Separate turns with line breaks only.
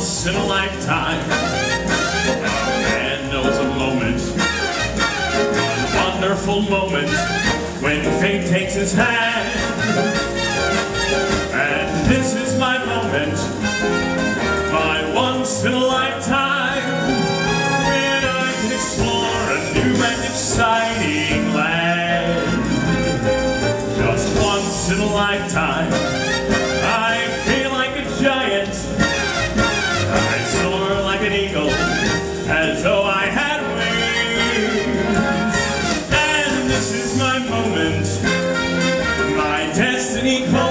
once in a lifetime. A man knows a moment, one wonderful moment, when fate takes his hand. And this is my moment, my once in a lifetime, when I can explore a new and exciting land. Just once in a lifetime, I feel like a giant. I soar like an eagle, as though I had wings. And this is my moment, my destiny calls.